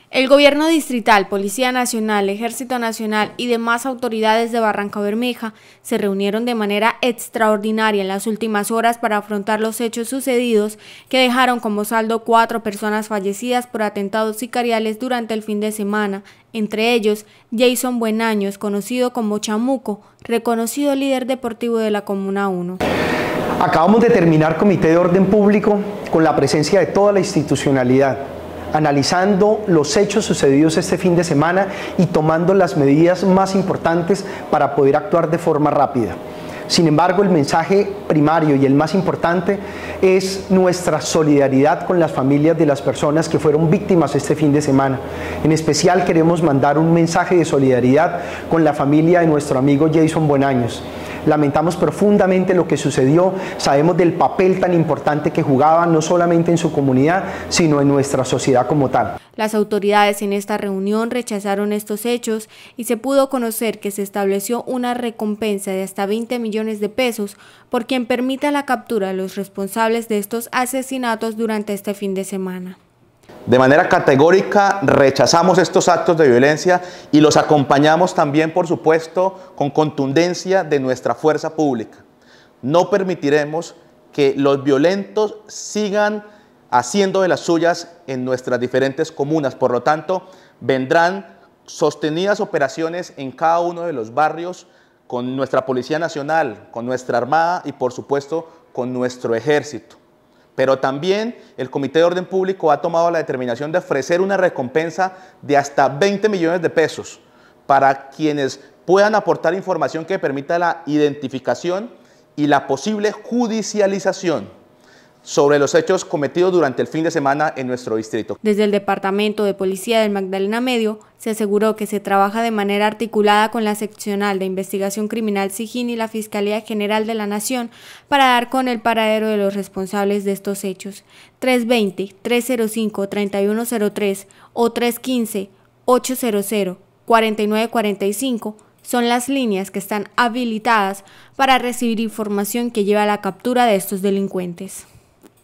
El Gobierno Distrital, Policía Nacional, Ejército Nacional y demás autoridades de Barrancabermeja se reunieron de manera extraordinaria en las últimas horas para afrontar los hechos sucedidos que dejaron como saldo 4 personas fallecidas por atentados sicariales durante el fin de semana, entre ellos Jason Buenaños, conocido como Chamuco, reconocido líder deportivo de la Comuna 1. Acabamos de terminar Comité de Orden Público con la presencia de toda la institucionalidad, analizando los hechos sucedidos este fin de semana y tomando las medidas más importantes para poder actuar de forma rápida. Sin embargo, el mensaje primario y el más importante es nuestra solidaridad con las familias de las personas que fueron víctimas este fin de semana. En especial queremos mandar un mensaje de solidaridad con la familia de nuestro amigo Jason Buenaños. Lamentamos profundamente lo que sucedió, sabemos del papel tan importante que jugaba no solamente en su comunidad, sino en nuestra sociedad como tal. Las autoridades en esta reunión rechazaron estos hechos y se pudo conocer que se estableció una recompensa de hasta 20 millones de pesos por quien permita la captura de los responsables de estos asesinatos durante este fin de semana. De manera categórica rechazamos estos actos de violencia y los acompañamos también, por supuesto, con contundencia de nuestra fuerza pública. No permitiremos que los violentos sigan haciendo de las suyas en nuestras diferentes comunas. Por lo tanto, vendrán sostenidas operaciones en cada uno de los barrios con nuestra Policía Nacional, con nuestra Armada y, por supuesto, con nuestro Ejército. Pero también el Comité de Orden Público ha tomado la determinación de ofrecer una recompensa de hasta 20 millones de pesos para quienes puedan aportar información que permita la identificación y la posible judicialización sobre los hechos cometidos durante el fin de semana en nuestro distrito. Desde el Departamento de Policía del Magdalena Medio se aseguró que se trabaja de manera articulada con la Seccional de Investigación Criminal SIJIN y la Fiscalía General de la Nación para dar con el paradero de los responsables de estos hechos. 320-305-3103 o 315-800-4945 son las líneas que están habilitadas para recibir información que lleve a la captura de estos delincuentes.